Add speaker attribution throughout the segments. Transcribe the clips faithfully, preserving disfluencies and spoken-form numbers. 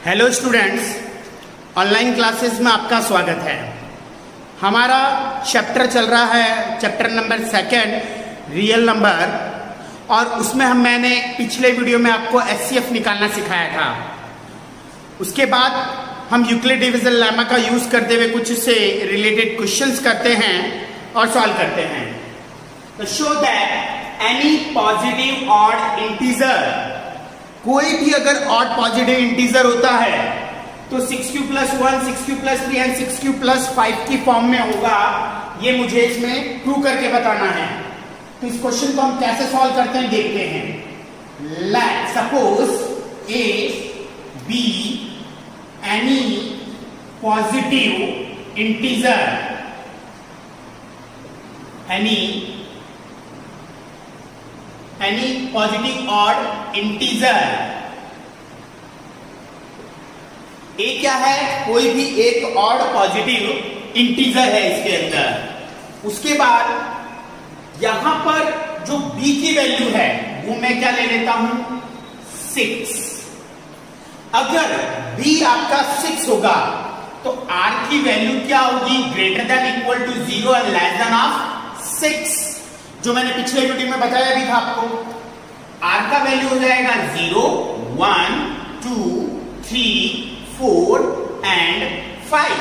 Speaker 1: Hello students, online classes में आपका स्वागत है। हमारा चैप्टर चल रहा है chapter number second, real number, और उसमें हम मैंने पिछले वीडियो में आपको एच सी एफ निकालना सिखाया था। उसके बाद हम यूक्लिड डिविजन लेमा का यूज करते हुए कुछ से रिलेटेड क्वेश्चंस करते हैं और सॉल्व करते हैं। तो show that any positive odd integer, कोई भी अगर ऑड पॉजिटिव इंटीजर होता है तो six q plus one, six q plus three and six q plus five की फॉर्म में होगा। ये मुझे इसमें प्रूव करके बताना है। तो इस क्वेश्चन को हम कैसे सॉल्व करते हैं देखते हैं। Let suppose a b any positive integer, any any positive odd integer. A क्या है? कोई भी एक ऑड पॉजिटिव इंटीजर है इसके अंदर। उसके बाद यहां पर जो बी की वैल्यू है वो मैं क्या ले लेता हूं? सिक्स। अगर बी आपका सिक्स होगा तो आर की वैल्यू क्या होगी? Greater than equal to zero and less than of six, जो मैंने पिछले वीडियो में बताया भी था आपको। आर का वैल्यू हो जाएगा zero, one, two, three, four and five.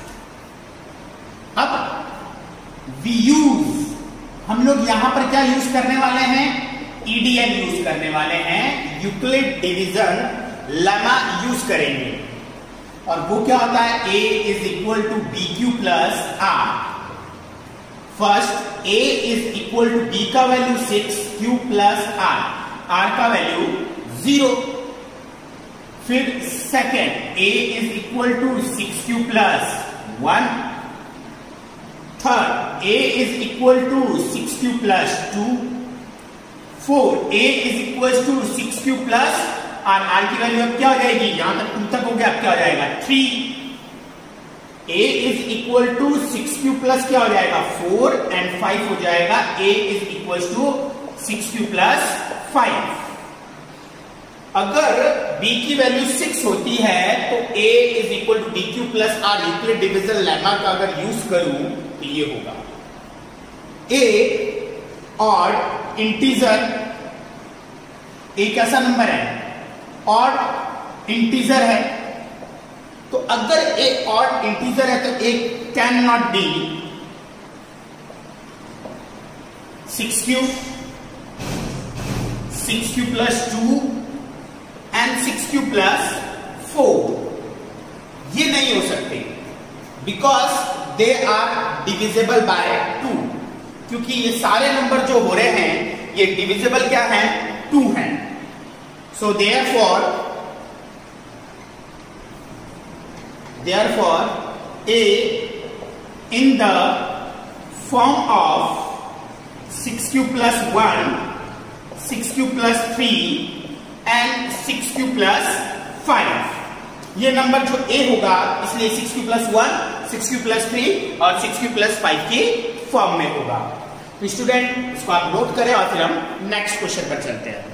Speaker 1: अब वी यूज, हम लोग यहां पर क्या यूज करने वाले हैं? ईडीएल यूज करने वाले हैं, यूक्लिड डिवीजन लेमा यूज करेंगे। और वो क्या होता है? A is equal to b q plus r. First a is equal to b का value six, q plus r, r का वैल्यू जीरो। फिर second a is equal to six q plus one. Third a is equal to six q plus two. Four a is equal to six q plus r, r की value अब क्या हो जाएगी? यहां तक to तक हो गया, अब क्या हो जाएगा? Three. a is equal to six q plus क्या हो जाएगा? फोर एंड फाइव हो जाएगा। a is equal to six q plus five. अगर b की वैल्यू सिक्स होती है तो a is equal to d q plus r, Euclid division lemma का अगर यूज करूं तो ये होगा। a ऑड इंटीजर, a कैसा नंबर है? ऑड इंटीजर है। तो अगर एक ऑड इंटीजर है तो एक can not be six q, six q plus two and six q plus four. ये नहीं हो सकते because they are divisible by two, क्योंकि ये सारे नंबर जो हो रहे हैं ये डिविजिबल क्या है? टू हैं। So therefore Therefore, a in the form of six q plus one, six q plus three and six q plus five, ये नंबर जो a होगा इसलिए six q plus one, six q plus three और six q plus five की form में होगा। तो स्टूडेंट इसको आप नोट करें और फिर हम नेक्स्ट क्वेश्चन पर चलते हैं।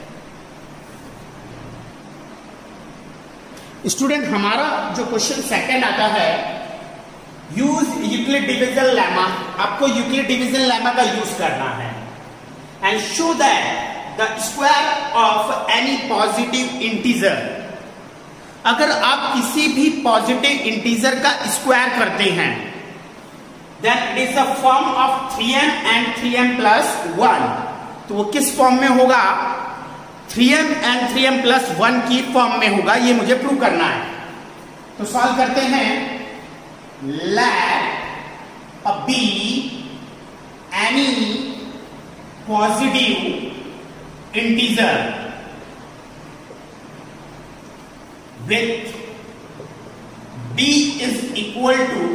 Speaker 1: स्टूडेंट हमारा जो क्वेश्चन सेकंड आता है, यूज यूक्लिड डिविजन लेमा। आपको यूक्लिड डिविजन लेमा का यूज करना है and show that the square of any positive integer. अगर आप किसी भी पॉजिटिव इंटीजर का स्क्वायर करते हैं then it is the form of three m and three M plus one. तो वो किस फॉर्म में होगा? Three m and three M plus one की फॉर्म में होगा। ये मुझे प्रूव करना है। तो सॉल्व करते हैं। Let a b any positive integer with b is equal to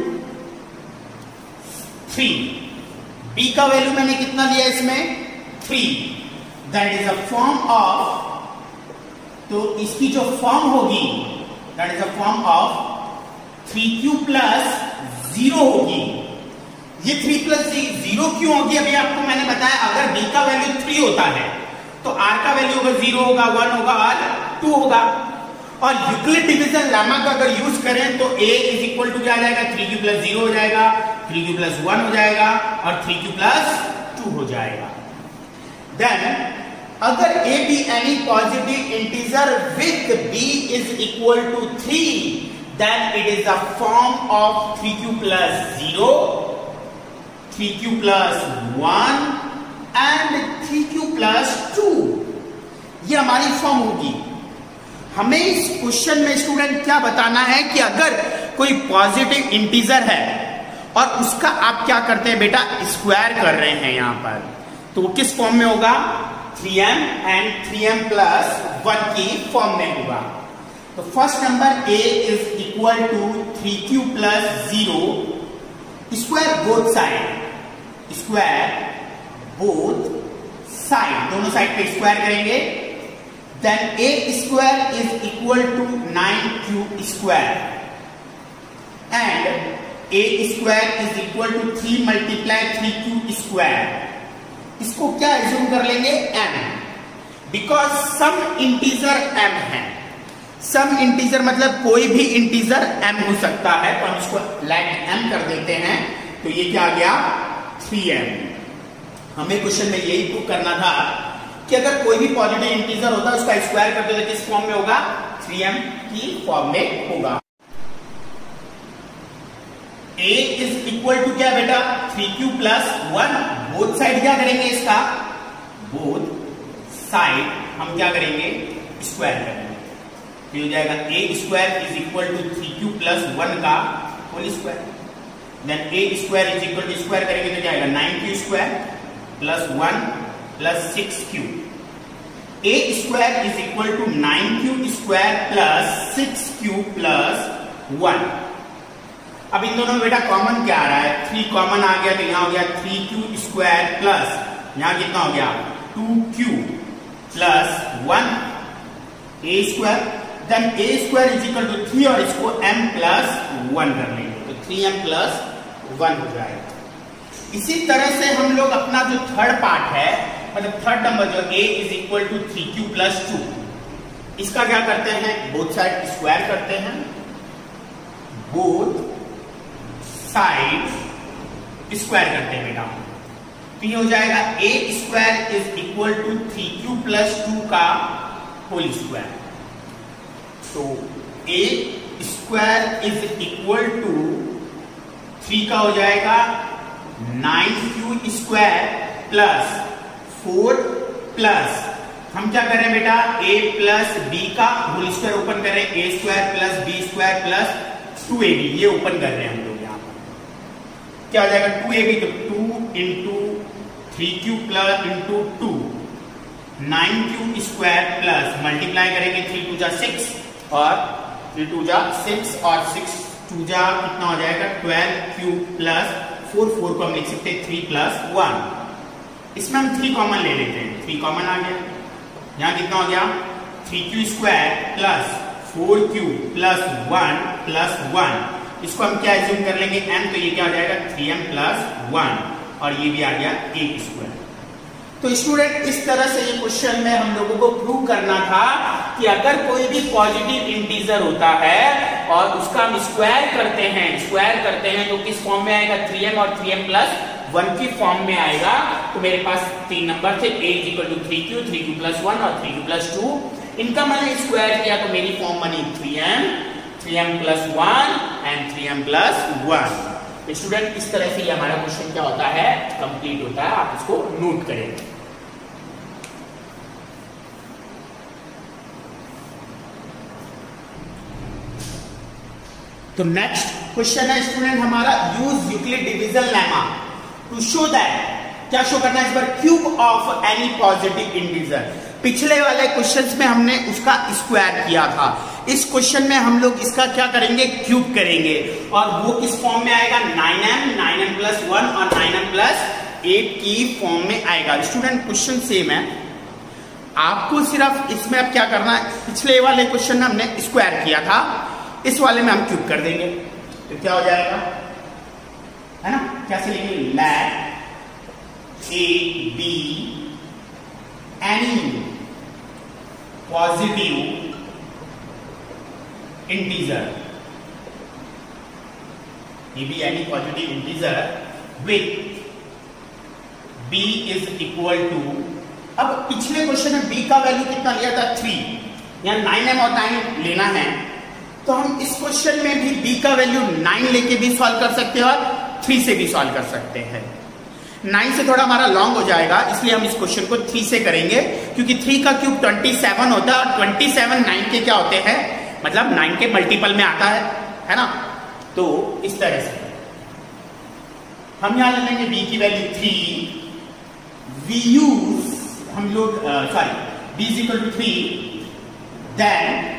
Speaker 1: three. b का वैल्यू मैंने कितना लिया इसमें? Three. That is a form of, तो इसकी जो फॉर्म होगी that is a form of three Q plus zero होगी। ये थ्री प्लस जीरो क्यों होगी? अभी आपको मैंने बताया अगर b का वैल्यू थ्री होता है तो r का वैल्यू होगा जीरो होगा, वन होगा और टू होगा। और यूक्लिड डिवीजन लेमा का अगर यूज करें तो a इज इक्वल टू क्या आ जाएगा, थ्री क्यू प्लस जीरो हो जाएगा, थ्री क्यू प्लस वन हो जाएगा और थ्री क्यू प्लस टू हो जाएगा। देन अगर a be any positive integer with b is equal to three, then it is the form of three q plus zero, three q plus one and three q plus two. ये हमारी form होगी। हमें इस question में student क्या बताना है कि अगर कोई पॉजिटिव इंटीजर है और उसका आप क्या करते हैं बेटा, स्क्वायर कर रहे हैं यहां पर, तो वो किस फॉर्म में होगा, three m and three M plus one की फॉर्म में होगा। तो first number a is equal to three Q plus zero, square both side, square both side, दोनों साइड पे स्क्वायर करेंगे। Then a square is equal to nine q square and a square is equal to three multiply three q square. इसको क्या assume कर लेंगे, m, because some integer m है। Some integer मतलब कोई भी इंटीजर m हो सकता है, तो हम इसको लेट m कर देते हैं। तो ये क्या आ गया, थ्री एम। हमें क्वेश्चन में यही प्रूव करना था कि अगर कोई भी पॉजिटिव इंटीजर होता है उसका स्क्वायर करते तो किस फॉर्म में होगा, थ्री एम की फॉर्म में होगा। a इज इक्वल टू क्या बेटा, three Q plus one, both side क्या करेंगे इसका, बोथ साइड हम क्या करेंगे, स्क्वायर करेंगे। तो हो जाएगा a square is equal to three Q plus one का whole square. Then a square is equal to square करेंगे तो क्या आएगा, nine q square plus one plus six q. a square is equal to nine q square plus six q plus one. अब इन दोनों में बेटा कॉमन क्या आ रहा है, थ्री कॉमन आ गया, तो यहां हो गया थ्री क्यू स्क्वायर प्लस यहां कितना हो गया, two q plus one a square. Then a square is equal to three और इसको m प्लस वन कर लेंगे, तो थ्री एम प्लस वन हो जाएगा। इसी तरह से हम लोग अपना जो थर्ड पार्ट है, मतलब थर्ड नंबर जो a is equal to three Q plus two, इसका क्या करते हैं, बोथ साइड स्क्वायर करते हैं, बोथ साइड स्क्वायर करते हैं बेटा। तो ये हो जाएगा a square is equal to three Q plus two का होल स्क्वायर। तो a square is equal to three का हो जाएगा nine q square plus four plus हम क्या कर रहे हैं बेटा, a प्लस बी का होल स्क्वायर ओपन कर रहे हैं, a square plus b square plus two a b, ये ओपन कर रहे हैं हम लोग। यहाँ पर क्या हो जाएगा, टू ए बी, तो two into three Q plus into two, nine q square plus multiply करेंगे, थ्री टू जा सिक्स और थ्री टू जा सिक्स और सिक्स टू जा कितना हो जाएगा, twelve q plus four, four को हम लिख सकते हैं थ्री प्लस वन। इसमें हम थ्री कॉमन ले लेते हैं, थ्री कॉमन आ गया, यहां कितना हो गया, three q square plus four q plus one plus one. इसको हम क्या एज्यूम कर लेंगे, m, तो ये क्या हो जाएगा, थ्री एम प्लस वन और ये भी आ गया a स्क्वायर। तो स्टूडेंट इस तरह से ये क्वेश्चन में हम लोगों को प्रूव करना था कि अगर कोई भी पॉजिटिव इंटीजर होता है और उसका हम स्क्वायर करते हैं, स्क्वायर करते हैं तो किस फॉर्म में आएगा, थ्री एम और थ्री एम प्लस वन की फॉर्म में आएगा। तो मेरे पास तीन नंबर थे, a is equal to three q, three Q plus one और थ्री क्यू प्लस टू। इनका मैंने स्क्वायर किया तो मेरी फॉर्म बनी three m, three M plus one and three M plus one. Student इस तरह से ये हमारा क्वेश्चन क्या होता है, कंप्लीट होता है। आप इसको नोट करें। तो नेक्स्ट क्वेश्चन है स्टूडेंट हमारा, use Euclid division lemma to show that, क्या शो करना है इस बार, cube of any positive integer. पिछले वाले क्वेश्चंस में हमने उसका स्क्वायर किया था, इस क्वेश्चन में हम लोग इसका क्या करेंगे, क्यूब करेंगे और वो किस फॉर्म में आएगा, nine m, nine m plus one और नाइन एम प्लस एट की फॉर्म में आएगा। स्टूडेंट क्वेश्चन सेम है, आपको सिर्फ इसमें अब क्या करना है, पिछले वाले क्वेश्चन में हमने स्क्वायर किया था, इस वाले में हम क्यूब कर देंगे। तो क्या हो जाएगा, है ना, कैसे लिखेंगे, let a b any positive integer, ये भी any positive integer with b is equal to, अब पिछले क्वेश्चन में b का वैल्यू कितना लिया था, थ्री, यहाँ नाइन एम और नाइन लेना है, तो हम इस क्वेश्चन में भी b का वैल्यू नाइन लेके भी सॉल्व कर सकते हैं और थ्री से भी सॉल्व कर सकते हैं। नाइन से थोड़ा हमारा लॉन्ग हो जाएगा, इसलिए हम इस क्वेश्चन को थ्री से करेंगे, क्योंकि थ्री का क्यूब ट्वेंटी सेवन होता है और ट्वेंटी सेवन नाइन के क्या होते हैं, मतलब नाइन के मल्टीपल में आता है, है ना। तो इस तरह से हम यहां ले लेंगे b की वैल्यू थ्री, वी यूज हम लोग sorry b is equal to three, then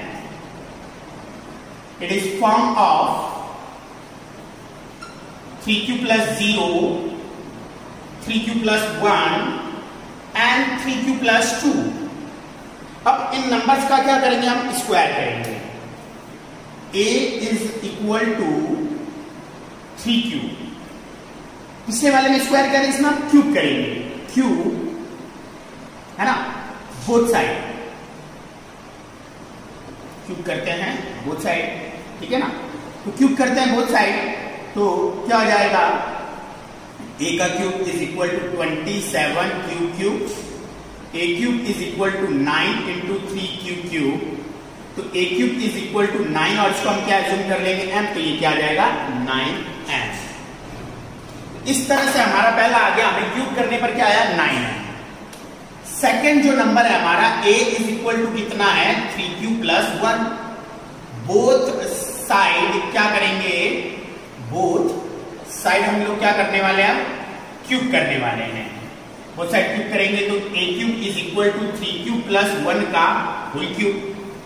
Speaker 1: it is form of three Q plus zero, three Q plus one and three Q plus two. अब इन नंबर्स का क्या करेंगे, हम स्क्वायर करेंगे। a is equal to three q, पिछले वाले में स्क्वायर करें, इसमें हम क्यूब करेंगे, क्यूब है ना, बोथ साइड क्यूब करते हैं बोथ साइड, ठीक है ना। तो क्यूब करते हैं बोथ साइड, तो क्या हो जाएगा, a का cube is equal to twenty seven q cube, a cube is equal to nine into three q cube, तो a cube is equal to nine और इसको हम क्या एज्यूम कर लेंगे m, तो ये क्या आ जाएगा नाइन एम। इस तरह से हमारा पहला आ गया, हमें क्यूब करने पर क्या आया, नाइन है। सेकेंड जो नंबर है हमारा a इज इक्वल टू कितना है, three Q plus one, both side क्या करेंगे, बोथ साइड हम लोग क्या करने वाले हैं, क्यूब करने वाले हैं, बोथ साइड क्यूब करेंगे, तो a cube is equal to three Q plus one का होल क्यूब।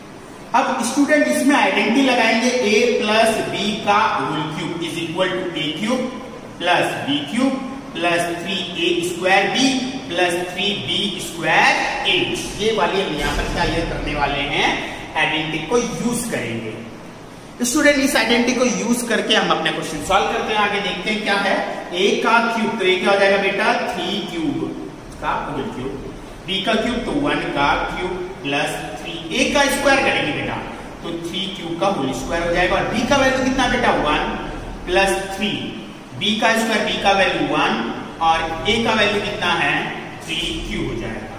Speaker 1: अब स्टूडेंट इसमें आइडेंटिटी लगाएंगे, a प्लस b का whole cube is equal to a cube plus b cube plus three a square b plus three b square a. ये वाली हम यहाँ पर क्या ये करने वाले हैं, आइडेंटिटी को यूज करेंगे। स्टूडेंट इस आइडेंटिटी को यूज करके हम अपने क्वेश्चन सॉल्व करते हैं, आगे देखते हैं क्या है। a का क्यूब, तो ये क्या हो जाएगा बेटा, थ्री क्यूब का होल क्यूब, b का क्यूब तो वन का क्यूब प्लस थ्री, a का स्क्वायर करेंगे बेटा, तो थ्री क्यूब का होल स्क्वायर हो जाएगा, और b का वैल्यू कितना बेटा, वन प्लस थ्री, b का स्क्वायर, b का वैल्यू वन और a का वैल्यू कितना है, थ्री क्यूब हो जाएगा।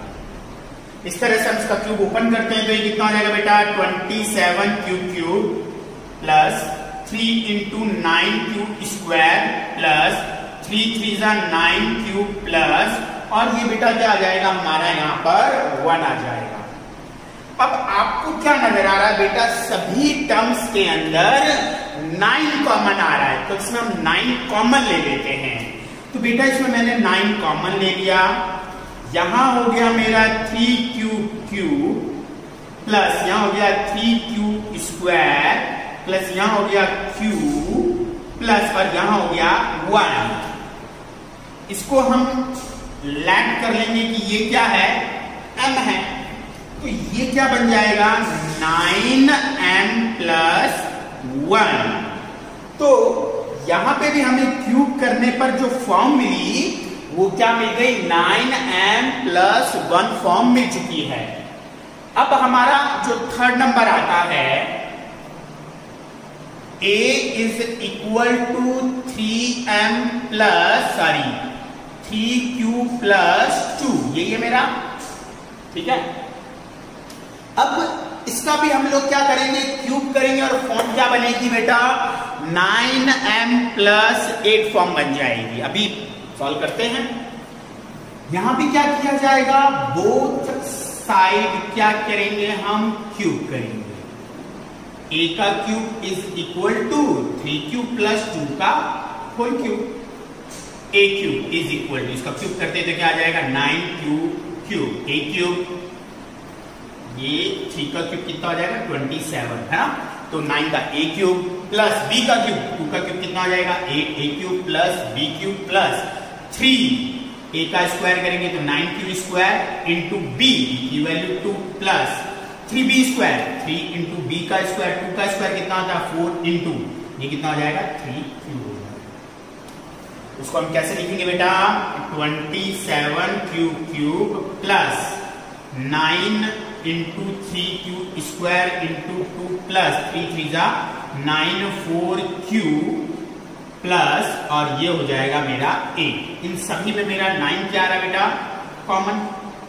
Speaker 1: इस तरह से हम इसका क्यूब ओपन करते हैं, तो ये कितना हो जाएगा बेटा, twenty seven q cube plus three into nine q square plus three three जा नाइन क्यूब प्लस, और ये बेटा क्या आ जाएगा हमारा यहाँ पर वन आ जाएगा। अब आपको क्या नजर आ रहा है बेटा, सभी टर्म्स के अंदर नाइन कॉमन आ रहा है, तो इसमें हम नाइन कॉमन ले लेते हैं। तो बेटा इसमें मैंने नाइन कॉमन ले लिया, यहां हो गया मेरा थ्री क्यूब क्यूब प्लस यहां हो गया थ्री क्यूब स्क्वायर प्लस यहां हो गया क्यूब प्लस और यहां हो गया वन। इसको हम लैंड कर लेंगे कि ये क्या है, m है, तो ये क्या बन जाएगा, नाइन एम प्लस वन। तो यहां पे भी हमें क्यूब करने पर जो फॉर्म मिली वो क्या मिल गई, nine m plus one form मिल चुकी है। अब हमारा जो थर्ड नंबर आता है, a is equal to three M plus sorry three Q plus two, यही है मेरा, ठीक है। अब इसका भी हम लोग क्या करेंगे, क्यूब करेंगे और फॉर्म क्या बनेगी बेटा, nine m plus eight form बन जाएगी। अभी सॉल्व करते हैं, यहां भी क्या किया जाएगा, बोथ साइड क्या करेंगे हम, क्यूब करेंगे। a का cube is equal to three q plus two का whole cube, a cube is equal to, इसका क्यूब करते हैं तो क्या आ जाएगा, nine q cube, a cube, ये थ्री का क्यूब कितना हो जाएगा, ट्वेंटी सेवन है ना, तो नाइन का a क्यूब प्लस b का क्यूब, टू का क्यूब कितना हो जाएगा, eight a cube plus b cube plus three, a का स्क्वायर करेंगे तो nine q square into b की वैल्यू two plus three b square, three into b का स्क्वायर, टू का स्क्वायर कितना होता है, फोर इंटू ये कितना हो जाएगा, थ्री क्यूब हो जाएगा। उसको हम कैसे लिखेंगे बेटा, twenty seven q cube plus nine into three q square into two plus three three जा नाइन फोर क्यू प्लस और ये हो जाएगा मेरा एट। इन सभी में मेरा नाइन क्या आ रहा है बेटा? कॉमन।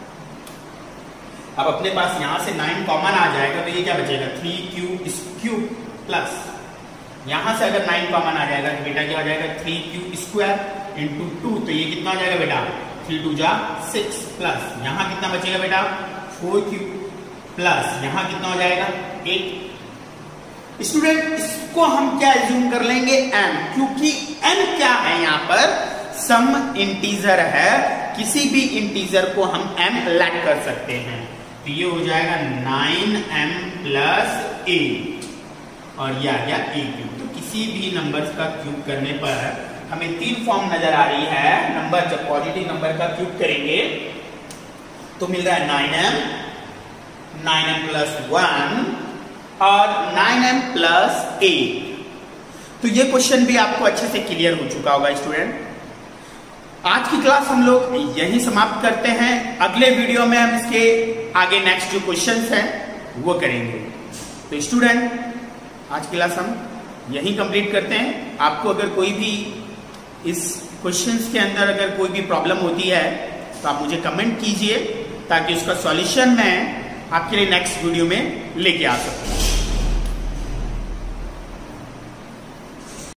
Speaker 1: अब अपने पास यहां से नाइन कॉमन आ जाएगा तो ये क्या बचेगा? थ्री क्यू क्यूब प्लस यहां से अगर नाइन कॉमन आ जाएगा तो बेटा क्या हो जाएगा? Three q square into two, तो ये कितना हो जाएगा बेटा? थ्री टू जा सिक्स प्लस यहां कितना बचेगा बेटा? फोर क्यू प्लस यहां कितना हो जाएगा? एट। स्टूडेंट इसको हम क्या एज्यूम कर लेंगे? m, क्योंकि m क्या है यहाँ पर? सम इंटीजर है, किसी भी इंटीजर को हम m लेट कर सकते हैं। तो ये हो जाएगा नाइन एम प्लस एट और ये आ गया ए क्यूब। तो किसी भी नंबर्स का क्यूब करने पर हमें तीन फॉर्म नजर आ रही है। नंबर जब पॉजिटिव नंबर का क्यूब करेंगे तो मिल रहा है nine m, nine m plus one और नाइन एम प्लस एट। तो ये क्वेश्चन भी आपको अच्छे से क्लियर हो चुका होगा स्टूडेंट। आज की क्लास हम लोग यही समाप्त करते हैं। अगले वीडियो में हम इसके आगे नेक्स्ट जो क्वेश्चंस हैं वो करेंगे। तो स्टूडेंट आज की क्लास हम यही कंप्लीट करते हैं। आपको अगर कोई भी इस क्वेश्चंस के अंदर अगर कोई भी प्रॉब्लम होती है तो आप मुझे कमेंट कीजिए ताकि उसका सॉल्यूशन मैं आपके लिए नेक्स्ट वीडियो में लेके आ सकूं।